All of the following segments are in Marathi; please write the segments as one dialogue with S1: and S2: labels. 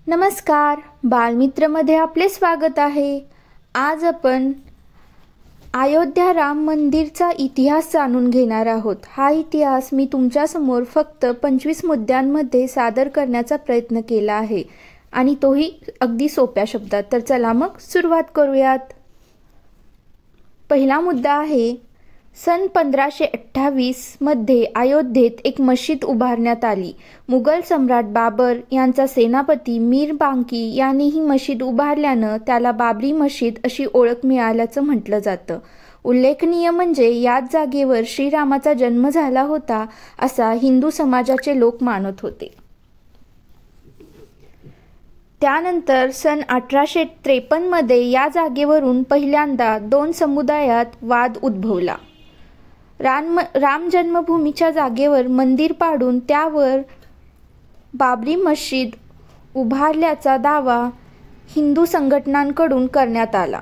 S1: नमस्कार, बालमित्रमध्ये आपले स्वागत आहे। आज आपण अयोध्या राम मंदिरचा इतिहास जाणून घेणार आहोत। हा इतिहास मी तुमच्यासमोर फक्त 25 मुद्द्यांमध्ये सादर करण्याचा प्रयत्न केला आहे आणि तोही अगदी सोप्या शब्दात। तर चला मग सुरुवात करूयात। पहिला मुद्दा आहे, सन 1528 मध्ये अयोध्येत एक मशीद उभारण्यात आली। मुघल सम्राट बाबर यांचा सेनापती मीर बांकी यांनी ही मशीद उभारल्यानं त्याला बाबरी मशीद अशी ओळख मिळाल्याचं म्हटलं जातं। उल्लेखनीय म्हणजे याच जागेवर श्रीरामाचा जन्म झाला होता असा हिंदू समाजाचे लोक मानत होते। त्यानंतर सन 1853 मध्ये या जागेवरून पहिल्यांदा दोन समुदायात वाद उद्भवला। राम जन्मभूमीच्या जागेवर मंदिर पाडून त्यावर बाबरी मशीद उभारल्याचा दावा हिंदू संघटनांकडून करण्यात आला।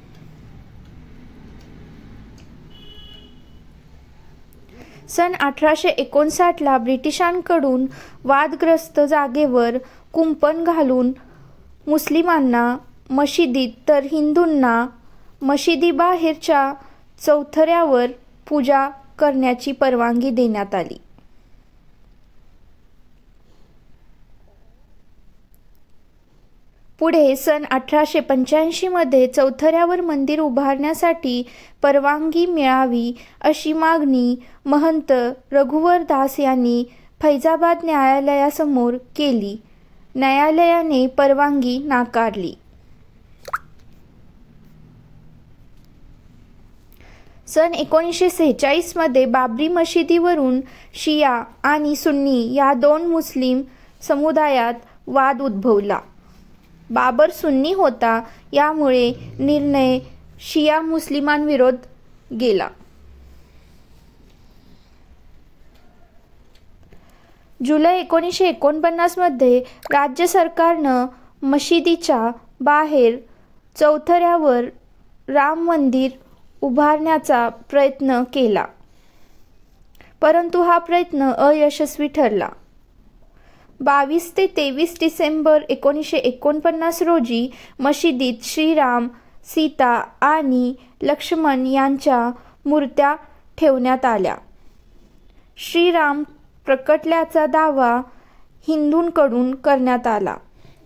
S1: सन 1859 ला ब्रिटिशांकडून वादग्रस्त जागेवर कुंपण घालून मुस्लिमांना मशिदीत तर हिंदूंना मशिदीबाहेरच्या चौथऱ्यावर पूजा करण्याची परवानगी देण्यात आली। पुढे सन 1885 मध्ये चौथऱ्यावर मंदिर उभारण्यासाठी परवानगी मिळावी अशी मागणी महंत रघुवर दास यांनी फैजाबाद न्यायालयासमोर केली। न्यायालयाने परवानगी नाकारली। सन 1946 मध्ये बाबरी मशिदीवरून शिया आणि सुन्नी या दोन मुस्लिम समुदायात वाद उद्भवला। बाबर सुन्नी होता, यामुळे निर्णय शिया मुस्लिमांविरोध गेला। जुलै 1949 मध्ये राज्य सरकारनं मशिदीच्या बाहेर चौथऱ्यावर राम मंदिर उभारण्याचा प्रयत्न केला, परंतु हा प्रयत्न अयशस्वी ठरला। 22 ते 23 डिसेंबर 1949 रोजी मशिदीत श्रीराम, सीता आणि लक्ष्मण यांच्या मूर्त्या ठेवण्यात आल्या। श्रीराम प्रकटल्याचा दावा हिंदूंकडून करण्यात आला।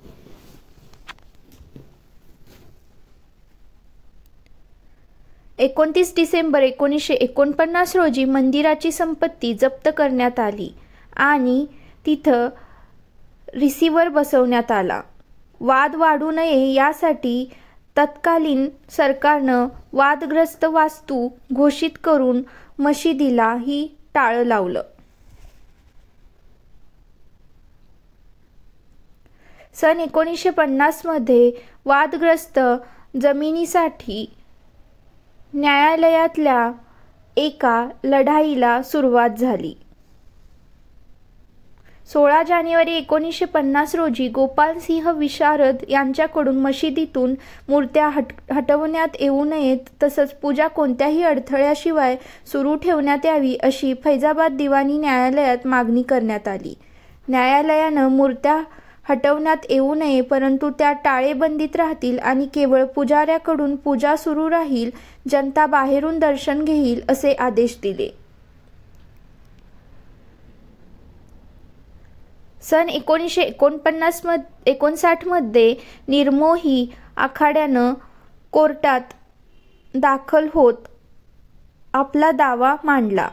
S1: एकोणतीस डिसेंबर 1949 रोजी मंदिराची संपत्ती जप्त करण्यात आली आणि तिथं रिसिव्हर बसवण्यात आला। वाद वाढू नये यासाठी तत्कालीन सरकारनं वादग्रस्त वास्तू घोषित करून मशिदीलाही टाळं लावलं। सन 1950 मध्ये वादग्रस्त जमिनीसाठी न्यायालयातल्या एका लढाईला सुरुवात झाली। 16 जानेवारी 1950 रोजी गोपाल सिंह विशारद यांच्याकडून मशिदीतून मूर्त्या हटवण्यात येऊ नयेत, तसंच पूजा कोणत्याही अडथळ्याशिवाय सुरू ठेवण्यात यावी अशी फैजाबाद दिवाणी न्यायालयात मागणी करण्यात आली। न्यायालयानं मूर्त्या हटवण्यात येऊ नये, परंतु त्या टाळेबंदीत राहतील आणि केवळ पुजाऱ्याकडून पूजा सुरू राहील, जनता बाहेरून दर्शन घेईल असे आदेश दिले। सन 1959 मध्ये निर्मोही आखाड्यानं कोर्टात दाखल होत आपला दावा मांडला।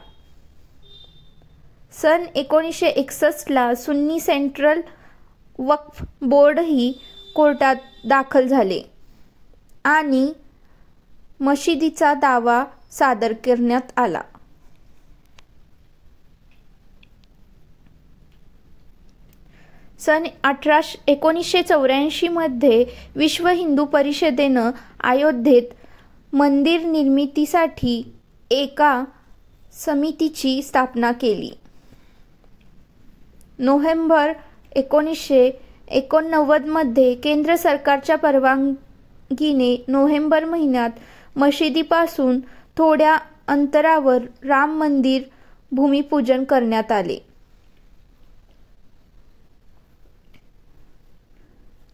S1: सन 1961 ला सुन्नी सेंट्रल वक्फ बोर्डही कोर्टात दाखल झाले आणि मशिदीचा दावा सादर करण्यात आला। सन 1984 मध्ये विश्व हिंदू परिषदेनं अयोध्येत मंदिर निर्मितीसाठी एका समितीची स्थापना केली। नोव्हेंबर 1989 मध्ये केंद्र सरकारच्या परवानगीने नोव्हेंबर महिन्यात मशिदीपासून थोड्या अंतरावर राम मंदिर भूमिपूजन करण्यात आले।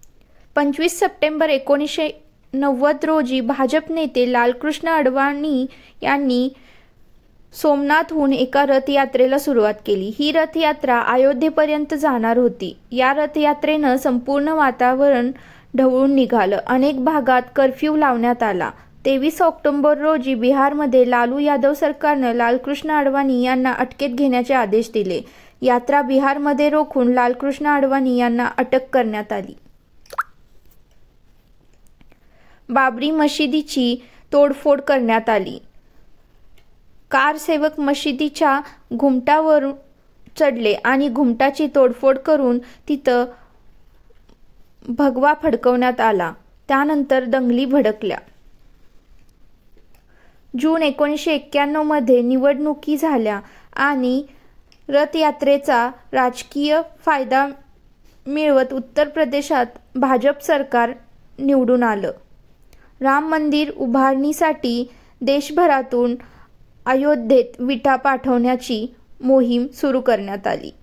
S1: 25 सप्टेंबर 1990 रोजी भाजप नेते लालकृष्ण अडवाणी यांनी सोमनाथहून एका रथयात्रेला सुरुवात केली. ही रथयात्रा अयोध्येपर्यंत जाणार होती. या रथयात्रेनं संपूर्ण वातावरण ढवळून निघालं. अनेक भागात कर्फ्यू लावण्यात आला. 23 ऑक्टोबर रोजी बिहारमध्ये लालू यादव सरकारनं लालकृष्ण अडवाणी यांना अटकेत घेण्याचे आदेश दिले. यात्रा बिहारमध्ये रोखून लालकृष्ण अडवाणी यांना अटक करण्यात आली. बाबरी मशिदीची तोडफोड करण्यात आली. कारसेवक मशिदीच्या घुमटावर चढले आणि घुमटाची तोडफोड करून तिथं भगवा फडकवण्यात आला. त्यानंतर दंगली भडकल्या. जून 1991 मध्ये निवडणुकी झाल्या आणि रथयात्रेचा राजकीय फायदा मिळवत उत्तर प्रदेशात भाजप सरकार निवडून आलं. राम मंदिर उभारणीसाठी देशभरातून अयोध्येत विटा पाठवण्याची मोहीम सुरू करण्यात आली.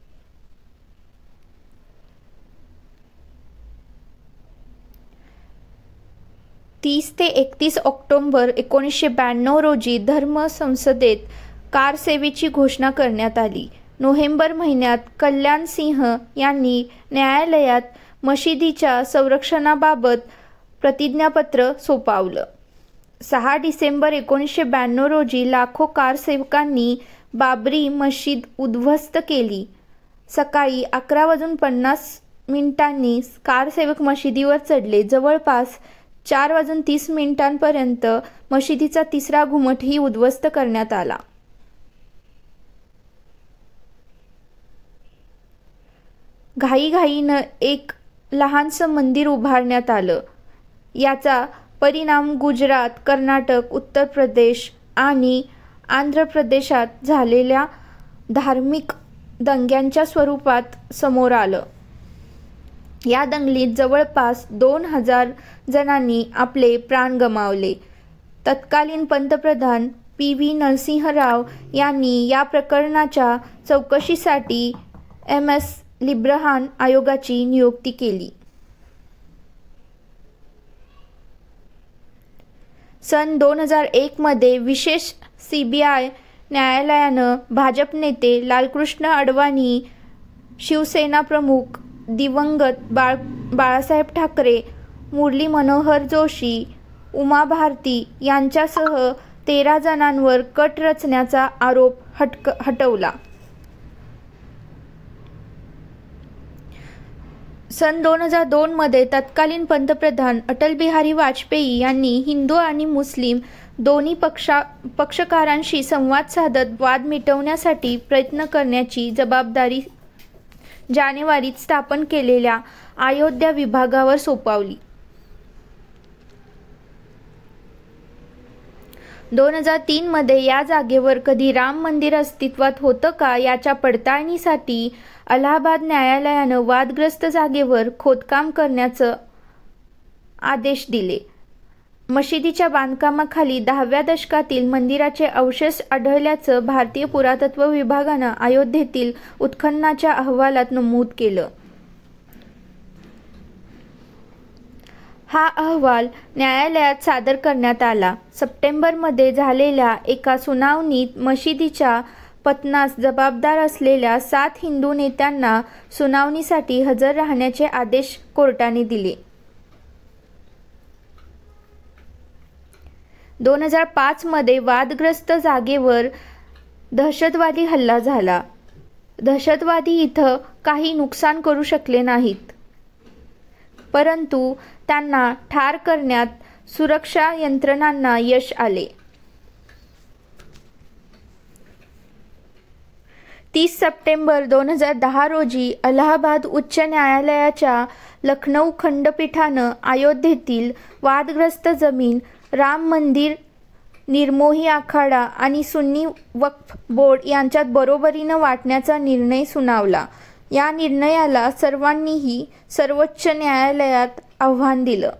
S1: तीस ते 31 ऑक्टोबर 1992 रोजी धर्म संसदेत कारसेवेची घोषणा करण्यात आली. नोव्हेंबर महिन्यात कल्याण सिंह यांनी न्यायालयात मशिदीच्या संरक्षणाबाबत प्रतिज्ञापत्र सोपवलं. 6 डिसेंबर 1992 रोजी लाखो कारसेवकांनी बाबरी मशीद उद्ध्वस्त केली. सकाळी 11:50 कारसेवक मशिदीवर चढले. जवळपास 4:30 मशिदीचा तिसरा घुमटही उद्ध्वस्त करण्यात आला. घाईघाईनं एक लहानसं मंदिर उभारण्यात आलं. याचा परिणाम गुजरात, कर्नाटक, उत्तर प्रदेश आणि आंध्र प्रदेशात झालेल्या धार्मिक दंग्यांच्या स्वरूपात समोर आलं. या दंगलीत जवळपास 2000 जणांनी आपले प्राण गमावले. तत्कालीन पंतप्रधान PV नरसिंह राव यांनी या प्रकरणाच्या चौकशीसाठी MS लिब्रहान आयोगाची नियुक्ती केली. सन 2001 मध्ये विशेष CBI न्यायालयानं भाजप नेते लालकृष्ण अडवाणी, शिवसेना प्रमुख दिवंगत बाळासाहेब ठाकरे, मुरली मनोहर जोशी, उमा भारती यांच्यासह 13 जणांवर कट रचण्याचा आरोप हटवला. सन 2002 मध्ये तत्कालीन पंतप्रधान अटल बिहारी वाजपेयी यांनी हिंदू आणि मुस्लिम दोन्ही पक्षकारांशी संवाद साधत वाद मिटवण्यासाठी प्रयत्न करण्याची जबाबदारी जानेवारीत स्थापन केलेल्या अयोध्या विभागावर सोपवली. 2003 मध्ये या जागेवर कधी राम मंदिर अस्तित्वात होतं का याच्या पडताळणीसाठी अलाहाबाद न्यायालयानं वादग्रस्त जागेवर खोदकाम करण्याचे आदेश दिले. मशिदीच्या बांधकामाखाली 10व्या दशकातील मंदिराचे अवशेष आढळल्याचं भारतीय पुरातत्व विभागानं अयोध्येतील उत्खननाच्या अहवालात नमूद केलं. हा अहवाल न्यायालयात सादर करण्यात आला. सप्टेंबरमध्ये झालेल्या एका सुनावणीत मशिदीच्या पतनास जबाबदार असलेल्या 7 हिंदू नेत्यांना सुनावणीसाठी हजर राहण्याचे आदेश कोर्टाने दिले. 2005 मध्ये वादग्रस्त जागेवर दहशतवादी हल्ला झाला. दहशतवादी इथं काही नुकसान करू शकले नाहीत, परंतु त्यांना ठार करण्यात सुरक्षा यंत्रणांना यश आले. 30 सप्टेंबर 2010 रोजी अलाहाबाद उच्च न्यायालयाच्या लखनौ खंडपीठानं अयोध्येतील वादग्रस्त जमीन राम मंदिर, निर्मोही आखाडा आणि सुन्नी वक्फ बोर्ड यांच्यात बरोबरीनं वाटण्याचा निर्णय सुनावला. या निर्णयाला सर्वांनीही सर्वोच्च न्यायालयात आव्हान दिलं.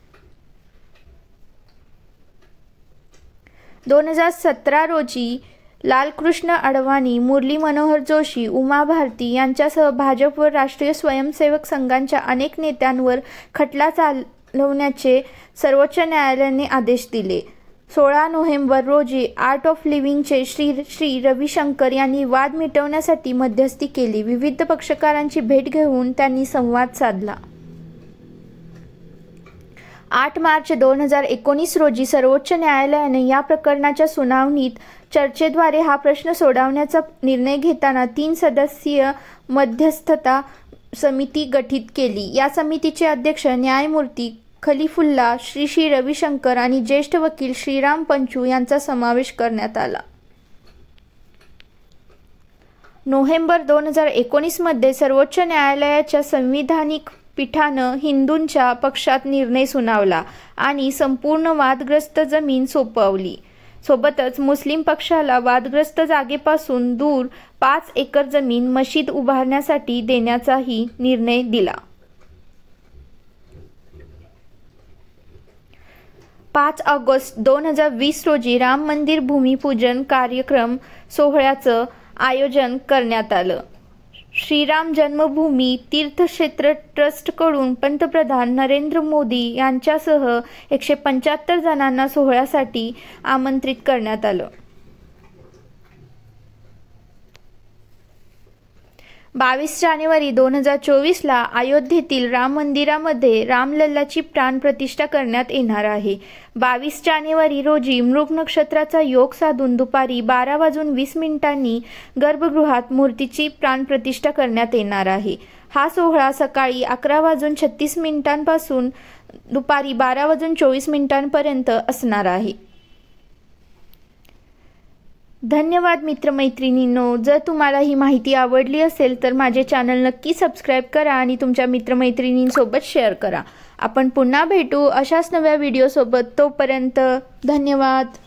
S1: 2017 रोजी लालकृष्ण अडवाणी, मुरली मनोहर जोशी, उमा भारती यांच्यासह भाजप व राष्ट्रीय स्वयंसेवक संघाच्या अनेक नेत्यांवर खटला चालवण्याचे सर्वोच्च न्यायालयाने आदेश दिले. 16 नोव्हेंबर रोजी आर्ट ऑफ लिव्हिंगचे श्री रविशंकर यांनी वाद मिटवण्यासाठी मध्यस्थी केली. विविध पक्षकारांची भेट घेऊन त्यांनी संवाद साधला. 8 मार्च 2019 रोजी सर्वोच्च न्यायालयाने या प्रकरणाच्या सुनावणीत चर्चेद्वारे हा प्रश्न सोडवण्याचा निर्णय घेताना 3 सदस्यीय मध्यस्थता समिती गठीत केली. या समितीचे अध्यक्ष न्यायमूर्ती खलिफुल्ला, श्री रविशंकर आणि ज्येष्ठ वकील श्रीराम पंचू यांचा समावेश करण्यात आला. नोव्हेंबर 2019 मध्ये सर्वोच्च न्यायालयाच्या संविधानिक पीठानं हिंदूंच्या पक्षात निर्णय सुनावला आणि संपूर्ण वादग्रस्त जमीन सोपवली. सोबतच मुस्लिम पक्षाला वादग्रस्त जागेपासून दूर 5 एकर जमीन मशीद उभारण्यासाठी देण्याचाही निर्णय दिला. 5 ऑगस्ट 2020 रोजी राम मंदिर भूमिपूजन कार्यक्रम सोहळ्याचं आयोजन करण्यात आलं. श्रीराम जन्मभूमी तीर्थक्षेत्र ट्रस्टकडून पंतप्रधान नरेंद्र मोदी यांच्यासह 175 जणांना सोहळ्यासाठी आमंत्रित करण्यात आलं. 22 जानेवारी 2024ला अयोध्येतील राम मंदिरामध्ये रामलल्लाची प्राणप्रतिष्ठा करण्यात येणार आहे. 22 जानेवारी रोजी मृग नक्षत्राचा योग साधून दुपारी 12:20 गर्भगृहात मूर्तीची प्राणप्रतिष्ठा करण्यात येणार आहे. हा सोहळा सकाळी 11:36 पासून दुपारी 12:24 असणार आहे. धन्यवाद मित्रमैत्रिणींनो. जर तुम्हाला ही माहिती आवडली असेल तर माझे चॅनल नक्की सबस्क्राईब करा आणि तुमच्या मित्रमैत्रिणींसोबत शेअर करा. आपण पुन्हा भेटू अशाच नव्या व्हिडिओसोबत. तोपर्यंत धन्यवाद.